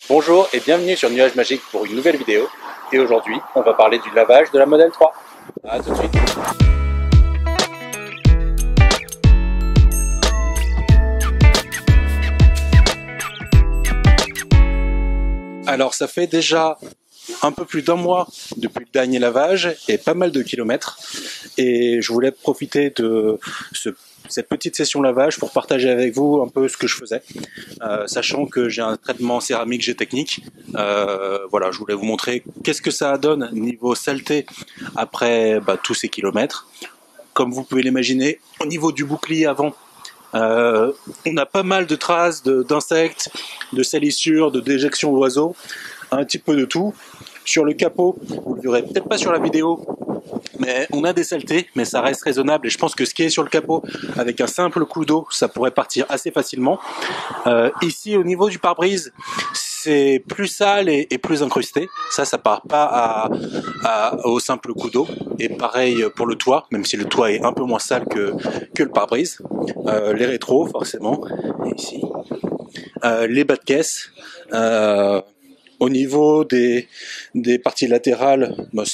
Bonjour et bienvenue sur Nuage Magique pour une nouvelle vidéo. Et aujourd'hui, on va parler du lavage de la Model 3. A tout de suite. Alors ça fait déjà un peu plus d'un mois depuis le dernier lavage et pas mal de kilomètres. Et je voulais profiter de cette petite session lavage pour partager avec vous un peu ce que je faisais, sachant que j'ai un traitement céramique G-Technique. Voilà, je voulais vous montrer qu'est-ce que ça donne niveau saleté après tous ces kilomètres. Comme vous pouvez l'imaginer, au niveau du bouclier avant, on a pas mal de traces d'insectes, de salissures, de déjections d'oiseaux, un petit peu de tout. Sur le capot, vous ne le verrez peut-être pas sur la vidéo, mais on a des saletés, mais ça reste raisonnable et je pense que ce qui est sur le capot, avec un simple coup d'eau, ça pourrait partir assez facilement. Ici, au niveau du pare-brise, c'est plus sale et plus incrusté. Ça part pas au simple coup d'eau. Et pareil pour le toit, même si le toit est un peu moins sale que le pare-brise. Les rétros, forcément, ici. Les bas de caisse. Au niveau des parties latérales,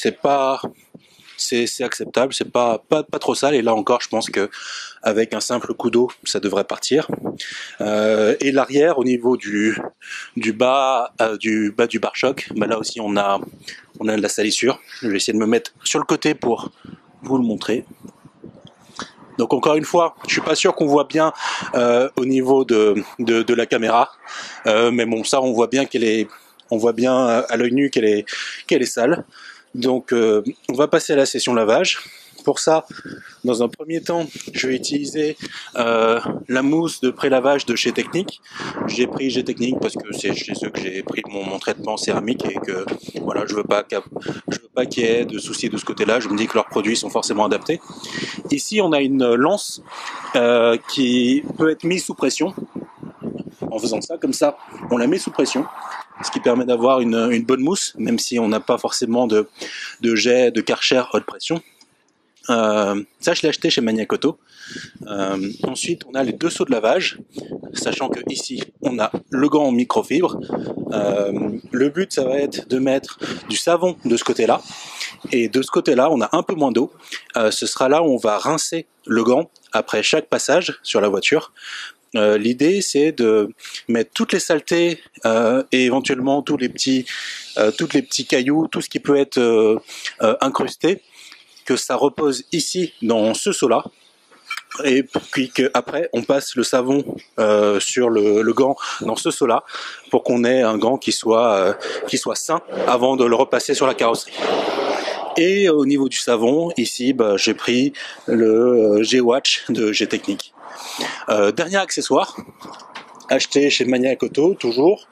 c'est acceptable, c'est pas trop sale, et là encore je pense que avec un simple coup d'eau ça devrait partir. Et l'arrière, au niveau du bas du pare-choc, là aussi on a de la salissure. Je vais essayer de me mettre sur le côté pour vous le montrer. Donc encore une fois, je suis pas sûr qu'on voit bien au niveau de la caméra, mais bon, ça on voit bien on voit bien à l'œil nu qu'elle est sale. Donc on va passer à la session lavage. Pour ça, dans un premier temps, je vais utiliser la mousse de pré-lavage de chez Technique. J'ai pris G-Technique parce que c'est chez eux que j'ai pris mon traitement céramique et que voilà, je veux pas qu'il y ait de soucis de ce côté-là. Je me dis que leurs produits sont forcément adaptés. Ici, on a une lance qui peut être mise sous pression. En faisant ça, comme ça, on la met sous pression, ce qui permet d'avoir une bonne mousse, même si on n'a pas forcément de jet de Karcher haute pression. Ça, je l'ai acheté chez Maniacoto. Ensuite, on a les deux seaux de lavage, sachant que ici, on a le gant en microfibre. Le but, ça va être de mettre du savon de ce côté-là, et de ce côté-là, on a un peu moins d'eau. Ce sera là où on va rincer le gant après chaque passage sur la voiture. L'idée, c'est de mettre toutes les saletés et éventuellement tous les petits cailloux, tout ce qui peut être incrusté, que ça repose ici dans ce seau-là, et puis qu'après on passe le savon sur le gant dans ce seau-là pour qu'on ait un gant qui soit sain avant de le repasser sur la carrosserie. Et au niveau du savon, ici, j'ai pris le G-Watch de G-Technique. Dernier accessoire, acheté chez Maniacoto, toujours,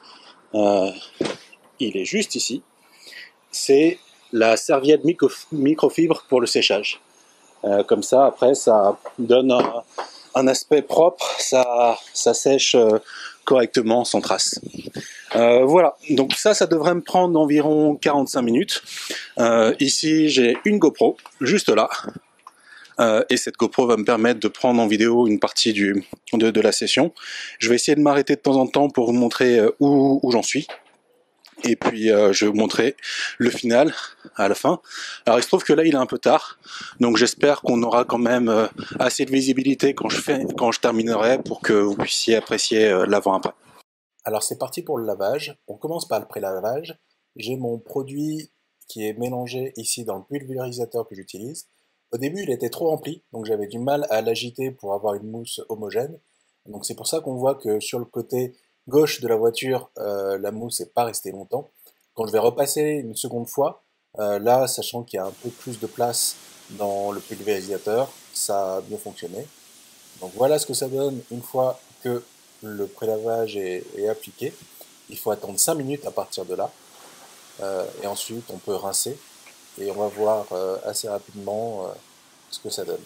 il est juste ici, c'est la serviette microfibre pour le séchage. Comme ça, après, ça donne un aspect propre, ça sèche correctement, sans trace. Voilà, donc ça devrait me prendre environ 45 minutes. Ici, j'ai une GoPro, juste là. Et cette GoPro va me permettre de prendre en vidéo une partie de la session. Je vais essayer de m'arrêter de temps en temps pour vous montrer où j'en suis. Et puis je vais vous montrer le final à la fin. Alors il se trouve que là il est un peu tard, donc j'espère qu'on aura quand même assez de visibilité quand je terminerai pour que vous puissiez apprécier l'avant-après. Alors c'est parti pour le lavage. On commence par le pré-lavage. J'ai mon produit qui est mélangé ici dans le pulvérisateur que j'utilise. Au début il était trop rempli, donc j'avais du mal à l'agiter pour avoir une mousse homogène. Donc c'est pour ça qu'on voit que sur le côté gauche de la voiture, la mousse n'est pas restée longtemps. Quand je vais repasser une seconde fois, là, sachant qu'il y a un peu plus de place dans le pulvérisateur, ça a mieux fonctionné. Donc voilà ce que ça donne une fois que le prélavage est appliqué. Il faut attendre 5 minutes à partir de là. Et ensuite, on peut rincer. Et on va voir assez rapidement ce que ça donne.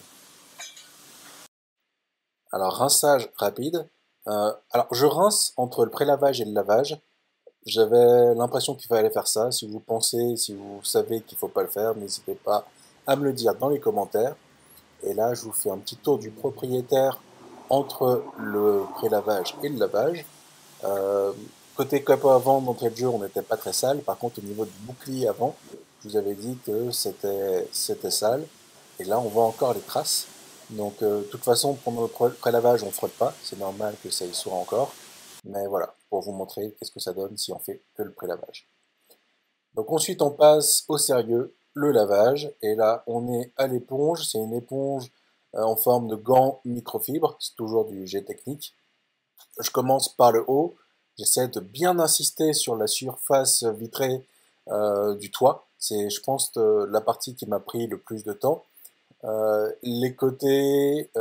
Alors, rinçage rapide. Alors, je rince entre le prélavage et le lavage. J'avais l'impression qu'il fallait faire ça. Si vous pensez, si vous savez qu'il ne faut pas le faire, n'hésitez pas à me le dire dans les commentaires. Et là, je vous fais un petit tour du propriétaire entre le prélavage et le lavage. côté capot avant d'entrée de jeu, on n'était pas très sale. Par contre, au niveau du bouclier avant, je vous avais dit que c'était sale. Et là, on voit encore les traces. Donc, de toute façon, pendant le pré-lavage, on ne frotte pas. C'est normal que ça y soit encore. Mais voilà, pour vous montrer qu'est-ce que ça donne si on fait que le pré-lavage. Donc ensuite, on passe au sérieux, le lavage. Et là, on est à l'éponge. C'est une éponge en forme de gant microfibre. C'est toujours du jet technique. Je commence par le haut. J'essaie de bien insister sur la surface vitrée du toit. C'est, je pense, la partie qui m'a pris le plus de temps. Les côtés,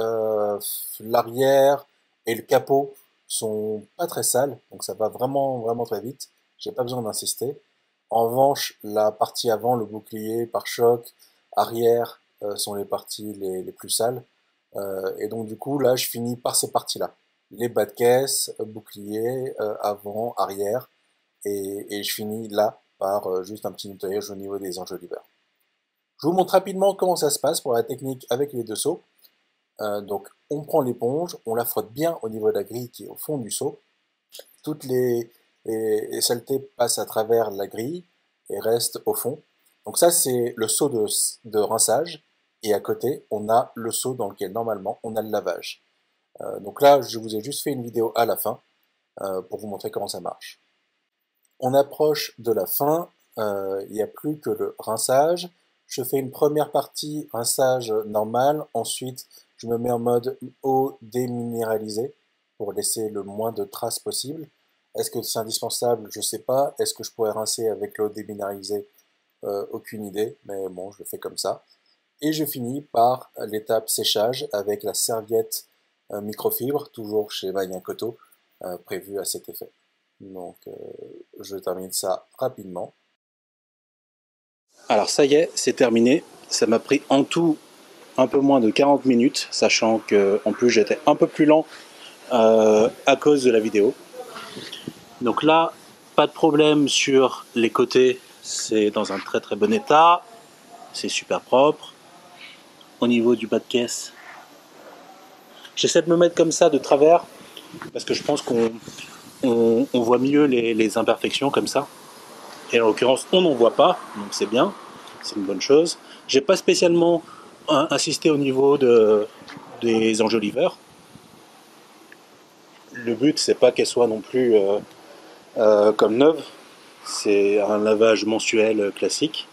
l'arrière et le capot sont pas très sales, donc ça va vraiment très vite. J'ai pas besoin d'insister. En revanche, la partie avant, le bouclier, pare-choc, arrière, sont les parties les plus sales. Et donc du coup, là, je finis par ces parties-là. Les bas de caisse, bouclier, avant, arrière, et je finis là par juste un petit nettoyage au niveau des enjoliveurs. Je vous montre rapidement comment ça se passe pour la technique avec les deux seaux. Donc on prend l'éponge, on la frotte bien au niveau de la grille qui est au fond du seau. Toutes les saletés passent à travers la grille et restent au fond. Donc ça c'est le seau de rinçage, et à côté on a le seau dans lequel normalement on a le lavage. Donc là je vous ai juste fait une vidéo à la fin pour vous montrer comment ça marche. On approche de la fin, il n'y a plus que le rinçage. Je fais une première partie rinçage normal, ensuite je me mets en mode eau déminéralisée pour laisser le moins de traces possible. Est-ce que c'est indispensable? Je ne sais pas. Est-ce que je pourrais rincer avec l'eau déminéralisée? Aucune idée, mais bon, je le fais comme ça. Et je finis par l'étape séchage avec la serviette microfibre, toujours chez Magnin Coteau, prévue à cet effet. Donc je termine ça rapidement. Alors ça y est, c'est terminé. Ça m'a pris en tout un peu moins de 40 minutes, sachant que en plus j'étais un peu plus lent à cause de la vidéo. Donc là, pas de problème sur les côtés, c'est dans un très bon état, c'est super propre. Au niveau du bas de caisse, j'essaie de me mettre comme ça de travers, parce que je pense qu'on voit mieux les imperfections comme ça. Et en l'occurrence, on n'en voit pas, donc c'est bien, c'est une bonne chose. J'ai pas spécialement insisté au niveau des enjoliveurs. Le but, c'est pas qu'elles soient non plus comme neuves. C'est un lavage mensuel classique.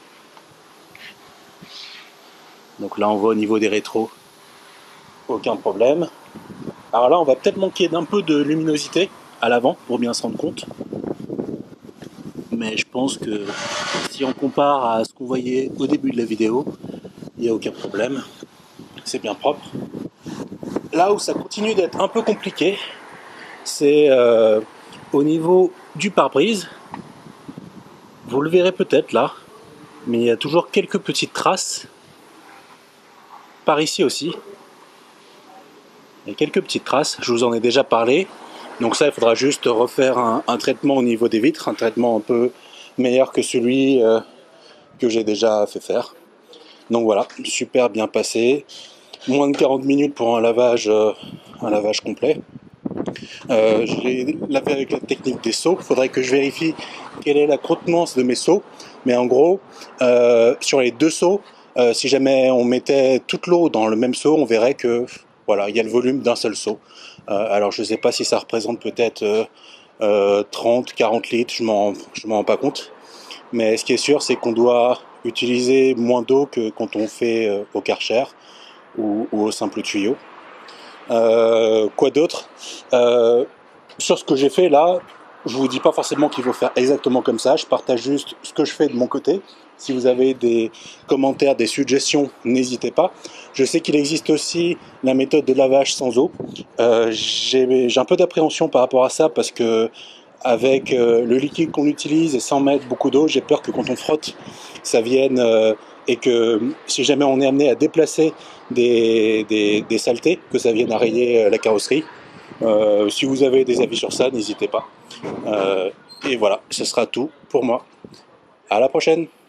Donc là, on voit au niveau des rétros, aucun problème. Alors là, on va peut-être manquer d'un peu de luminosité à l'avant pour bien se rendre compte. Mais je pense que si on compare à ce qu'on voyait au début de la vidéo, il n'y a aucun problème. C'est bien propre. Là où ça continue d'être un peu compliqué, c'est au niveau du pare-brise. Vous le verrez peut-être là, mais il y a toujours quelques petites traces. Par ici aussi. Il y a quelques petites traces, je vous en ai déjà parlé. Donc ça, il faudra juste refaire un traitement au niveau des vitres, un traitement un peu meilleur que celui que j'ai déjà fait faire. Donc voilà, super bien passé. Moins de 40 minutes pour un lavage complet. Je l'ai lavé avec la technique des seaux. Il faudrait que je vérifie quelle est la contenance de mes seaux. Mais en gros, sur les deux seaux, si jamais on mettait toute l'eau dans le même seau, on verrait que voilà, il y a le volume d'un seul seau. Alors je ne sais pas si ça représente peut-être 30, 40 litres, je m'en rends pas compte. Mais ce qui est sûr, c'est qu'on doit utiliser moins d'eau que quand on fait au Karcher ou au simple tuyau. Quoi d'autre? Sur ce que j'ai fait là, je vous dis pas forcément qu'il faut faire exactement comme ça, je partage juste ce que je fais de mon côté. Si vous avez des commentaires, des suggestions, n'hésitez pas. Je sais qu'il existe aussi la méthode de lavage sans eau. J'ai un peu d'appréhension par rapport à ça parce que avec le liquide qu'on utilise et sans mettre beaucoup d'eau, j'ai peur que quand on frotte, ça vienne et que si jamais on est amené à déplacer des saletés, que ça vienne à rayer la carrosserie. Si vous avez des avis sur ça, n'hésitez pas. Et voilà, ce sera tout pour moi. À la prochaine!